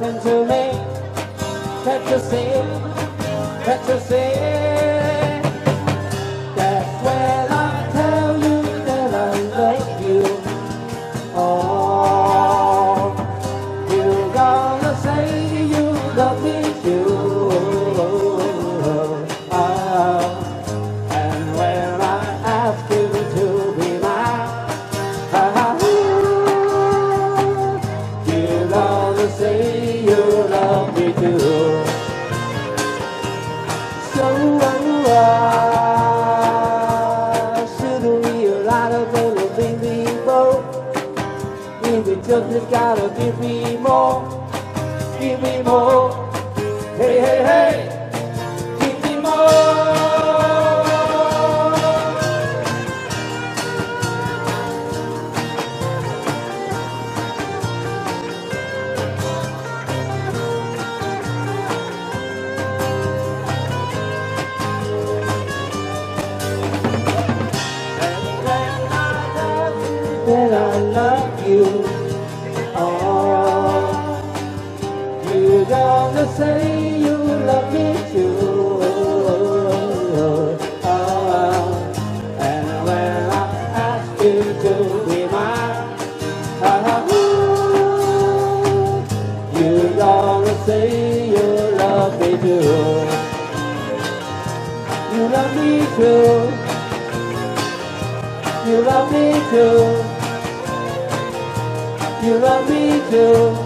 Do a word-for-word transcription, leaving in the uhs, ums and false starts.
talking to me. Can't you see? Can't you see? That's when I tell you that I love you. Oh, you're gonna say you love me too. Oh, and when I ask you to be mine, you're gonna say you love me too. So uh, shouldn't we allow to go to baby more? If we just gotta give me more, give me more. Hey, hey, hey, give me more. That I love you. Oh, you're gonna say you love me too. Oh, and when I ask you to be mine, you're gonna say you love me too. You love me too. You love me too. You love me too.